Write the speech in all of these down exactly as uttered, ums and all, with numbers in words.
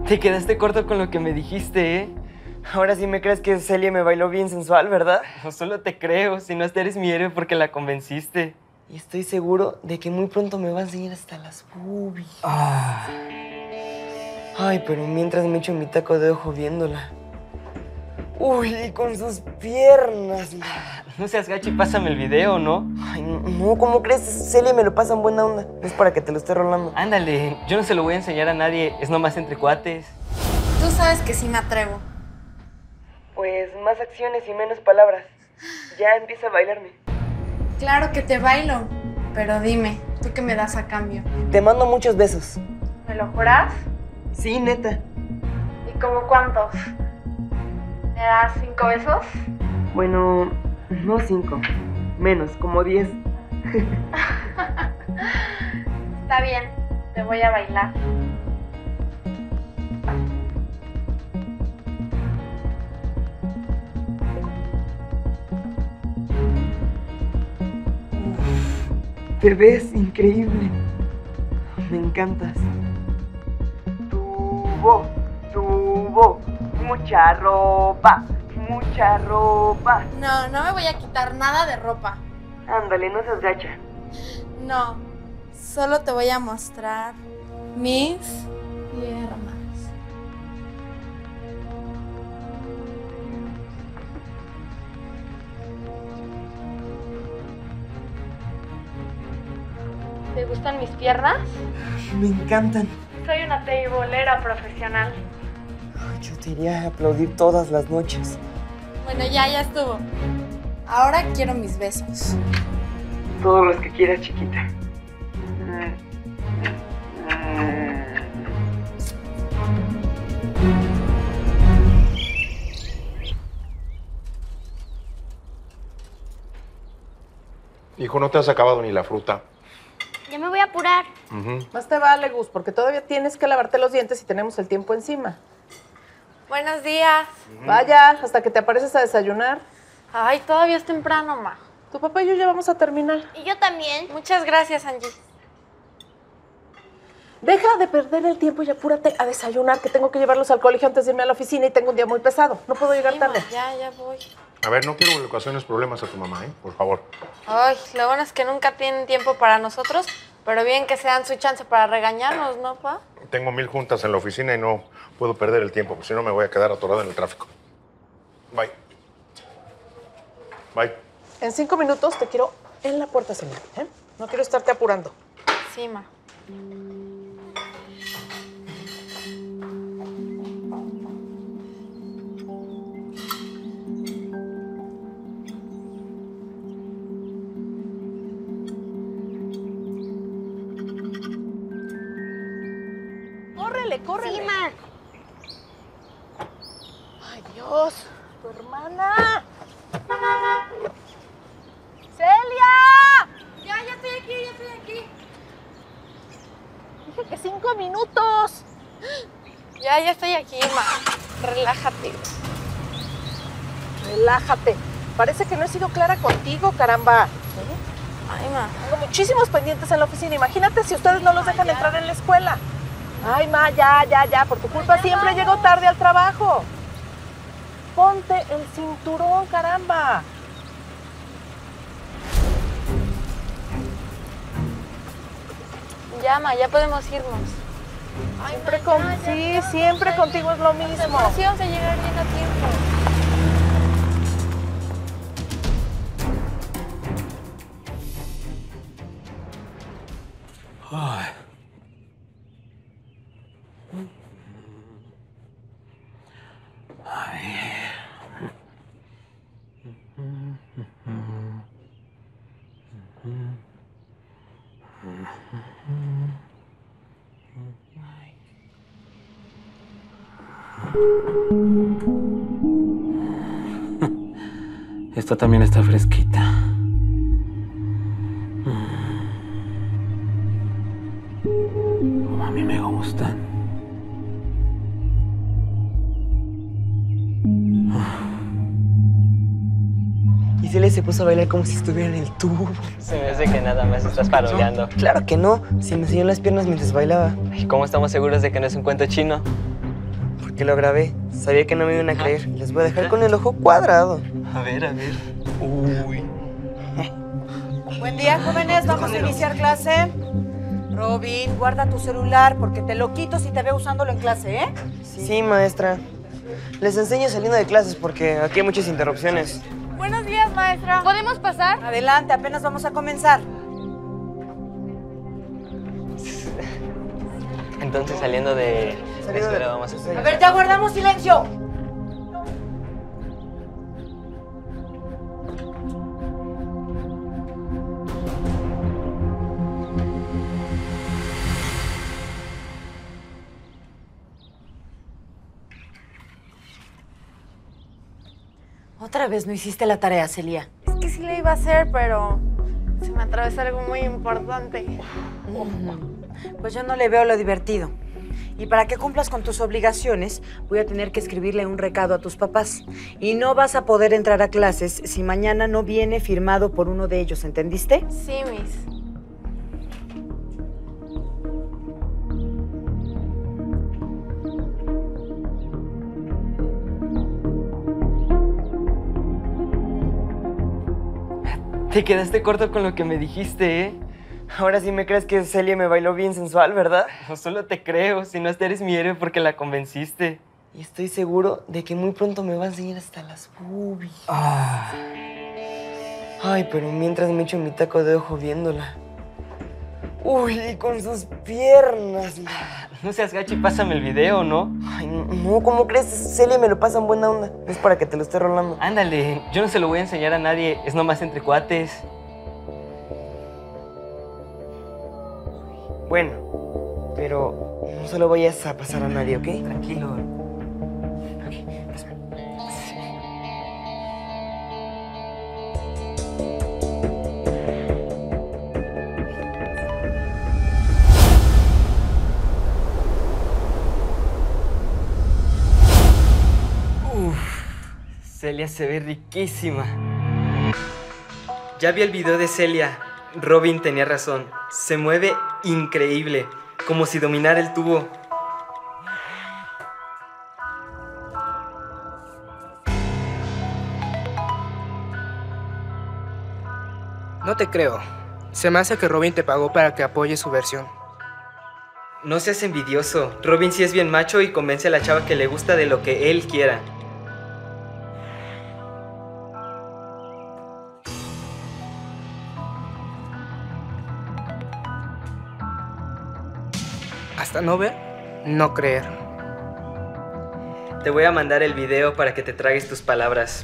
Te quedaste corto con lo que me dijiste, ¿eh? Ahora sí me crees que Celia me bailó bien sensual, ¿verdad? No solo te creo, si no hasta eres mi héroe porque la convenciste. Y estoy seguro de que muy pronto me va a enseñar hasta las boobies. Ah. Ay, pero mientras me echo mi taco de ojo viéndola. Uy, y con sus piernas. No seas gacho y pásame el video, ¿no? Ay, no, ¿cómo crees? Celia me lo pasa en buena onda. Es para que te lo esté rolando. Ándale, yo no se lo voy a enseñar a nadie. Es nomás entre cuates. Tú sabes que sí me atrevo. Pues más acciones y menos palabras. Ya empieza a bailarme. Claro que te bailo. Pero dime, ¿tú qué me das a cambio? Te mando muchos besos. ¿Me lo juras? Sí, neta. ¿Y como cuántos? ¿Me das cinco besos? Bueno, no cinco. Menos, como diez. Está bien, te voy a bailar. Te ves increíble. Me encantas. Tuvo, tuvo mucha ropa, mucha ropa. No, no me voy a quitar nada de ropa. Ándale, no seas gacha. No, solo te voy a mostrar mis piernas. ¿Te gustan mis piernas? Me encantan. Soy una teibolera profesional. Ay, yo te iría a aplaudir todas las noches. Bueno, ya, ya estuvo. Ahora quiero mis besos. Todos los que quieras, chiquita. Hijo, no te has acabado ni la fruta. Ya me voy a apurar. Uh-huh. Más te vale, Gus, porque todavía tienes que lavarte los dientes y tenemos el tiempo encima. Buenos días. Uh-huh. Vaya, hasta que te apareces a desayunar. Ay, todavía es temprano, ma. Tu papá y yo ya vamos a terminar. Y yo también. Muchas gracias, Angie. Deja de perder el tiempo y apúrate a desayunar, que tengo que llevarlos al colegio antes de irme a la oficina y tengo un día muy pesado. No puedo llegar Sí, tarde. ma, ya, ya voy. A ver, no quiero que le ocasiones problemas a tu mamá, ¿eh? Por favor. Ay, lo bueno es que nunca tienen tiempo para nosotros, pero bien que se dan su chance para regañarnos, ¿no, pa? Tengo mil juntas en la oficina y no puedo perder el tiempo, porque si no me voy a quedar atorado en el tráfico. Bye. Bye. En cinco minutos te quiero en la puerta, señor, ¿eh? No quiero estarte apurando. Sí, ma. ¡Córrele, córrele! Sí, ma. ¡Ay, Dios! ¡Tu hermana! ¡Celia! Ya, ya estoy aquí, ya estoy aquí. Dije que cinco minutos. Ya, ya estoy aquí, ma. Relájate. Relájate. Parece que no he sido clara contigo, caramba. Ay, ma. Tengo muchísimos pendientes en la oficina. Imagínate si ustedes no los dejan ya. entrar en la escuela. Ay, ma, ya, ya, ya. Por tu culpa siempre llego tarde al trabajo. Ponte el cinturón, caramba. Ya, ma, ya podemos irnos. Ay, Siempre ma, con... ya, ya, Sí, ya, siempre ya, contigo es lo ya. mismo. Sí, vamos a llegar bien a tiempo. Ay. Esta también está fresquita. Como a mí me gustan. Y Celia se puso a bailar como si estuviera en el tubo. Se me hace que nada más estás paroleando. Claro que no. Se me enseñó las piernas mientras bailaba. ¿Y cómo estamos seguros de que no es un cuento chino? porque lo grabé. Sabía que no me iban a creer. Les voy a dejar con el ojo cuadrado. A ver, a ver. Uy. Buen día, jóvenes. Vamos a iniciar clase. Robin, guarda tu celular porque te lo quito si te veo usándolo en clase, ¿eh? Sí, sí, maestra. Les enseño saliendo de clases porque aquí hay muchas interrupciones. Buenos días, maestra. ¿Podemos pasar? Adelante, apenas vamos a comenzar. Entonces, saliendo de la Saliendo de- escuela, vamos a sí. A ver, ya guardamos silencio. Otra vez no hiciste la tarea, Celia. Es que sí le iba a hacer, pero se me atravesó algo muy importante. Pues yo no le veo lo divertido. Y para que cumplas con tus obligaciones, voy a tener que escribirle un recado a tus papás. Y no vas a poder entrar a clases si mañana no viene firmado por uno de ellos, ¿entendiste? Sí, Miss. Te quedaste corto con lo que me dijiste, ¿eh? Ahora sí me crees que Celia me bailó bien sensual, ¿verdad? No solo te creo, si no eres mi héroe porque la convenciste. Y estoy seguro de que muy pronto me va a enseñar hasta las boobies. Ay, pero mientras me echo mi taco de ojo viéndola. Uy, y con sus piernas. No seas gacho y pásame el video, ¿no? Ay, no, ¿cómo crees? Celia me lo pasa en buena onda. No es para que te lo esté rolando. Ándale, yo no se lo voy a enseñar a nadie, es nomás entre cuates. Bueno, pero no se lo vayas a pasar a nadie, ¿ok? Tranquilo. Celia se ve riquísima. Ya vi el video de Celia. Robin tenía razón. Se mueve increíble, como si dominara el tubo. No te creo. Se me hace que Robin te pagó para que apoyes su versión. No seas envidioso. Robin sí es bien macho y convence a la chava que le gusta de lo que él quiera. Hasta no ver, no creer. Te voy a mandar el video para que te tragues tus palabras.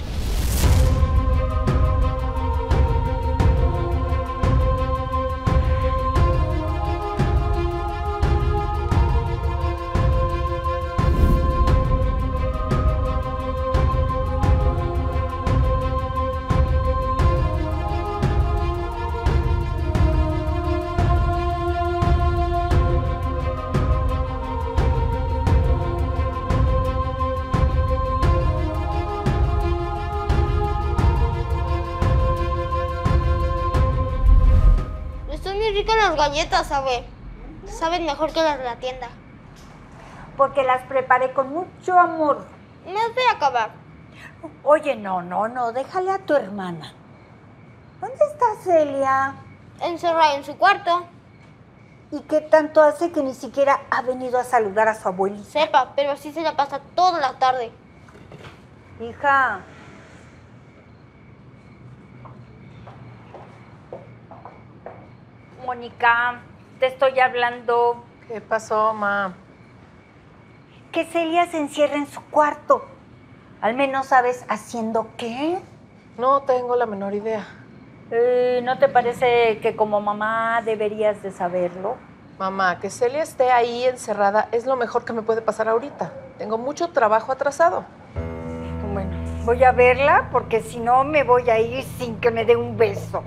Están muy ricas las galletas, ¿sabe? Saben mejor que las de la tienda. Porque las preparé con mucho amor. Me las voy a acabar. Oye, no, no, no, déjale a tu hermana. ¿Dónde está Celia? Encerrada en su cuarto. ¿Y qué tanto hace que ni siquiera ha venido a saludar a su abuelita? Sepa, pero así se la pasa toda la tarde. Hija. Mónica, te estoy hablando. ¿Qué pasó, ma? Que Celia se encierra en su cuarto. Al menos sabes haciendo qué. No tengo la menor idea. Eh, ¿No te parece que como mamá deberías de saberlo? Mamá, que Celia esté ahí encerrada es lo mejor que me puede pasar ahorita. Tengo mucho trabajo atrasado. Bueno, voy a verla porque si no me voy a ir sin que me dé un beso.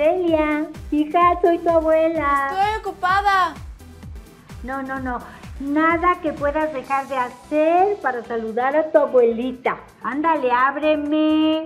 Celia, hija, soy tu abuela. Estoy ocupada. No, no, no. Nada que puedas dejar de hacer para saludar a tu abuelita. Ándale, ábreme.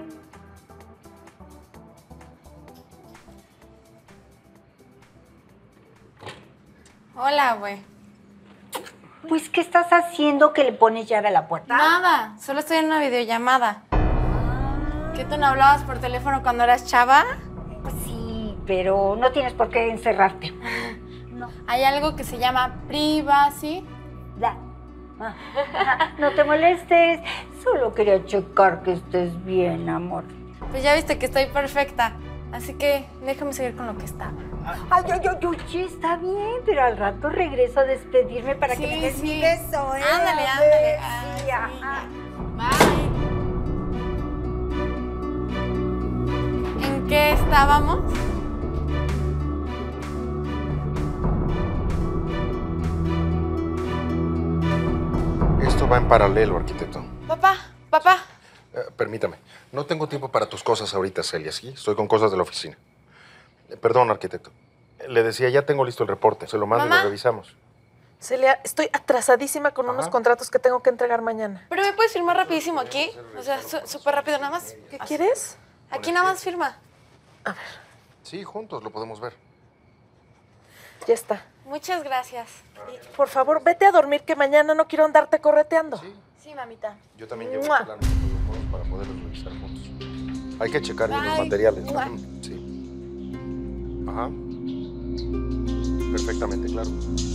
Hola, güey. Pues, ¿qué estás haciendo que le pones llave a la puerta? Nada, solo estoy en una videollamada. ¿Qué tú no hablabas por teléfono cuando eras chava? Pues sí, pero no tienes por qué encerrarte. No. Hay algo que se llama privacy. Ya. Ah, no te molestes. Solo quería checar que estés bien, amor. Pues ya viste que estoy perfecta. Así que déjame seguir con lo que estaba. Ay, ay, ay, oye, está bien, pero al rato regreso a despedirme para Sí, que me des sí. mi beso, ¿eh? Ándale, A ándale. ver, Ah, sí, sí. ajá. Bye. ¿En qué estábamos? Esto va en paralelo, arquitecto. Papá, papá. Eh, permítame. No tengo tiempo para tus cosas ahorita, Celia, ¿sí? Estoy con cosas de la oficina. Eh, perdón, arquitecto. Le decía, ya tengo listo el reporte. Se lo mando y Mamá. lo revisamos. Celia, estoy atrasadísima con Ajá. unos contratos que tengo que entregar mañana. Pero me puedes firmar rapidísimo aquí. O sea, su- súper rápido nada más. ¿Qué quieres? Aquí nada más firma. Sí, juntos lo podemos ver. Ya está. Muchas gracias. Y, por favor, vete a dormir que mañana no quiero andarte correteando. Sí. Sí, mamita. Yo también llevo ¡Mua! el plano de protocolos para poderlos revisar juntos. Hay que checar bien los Bye. materiales. ¿no? ¡Mua! Sí. Ajá. Perfectamente, claro.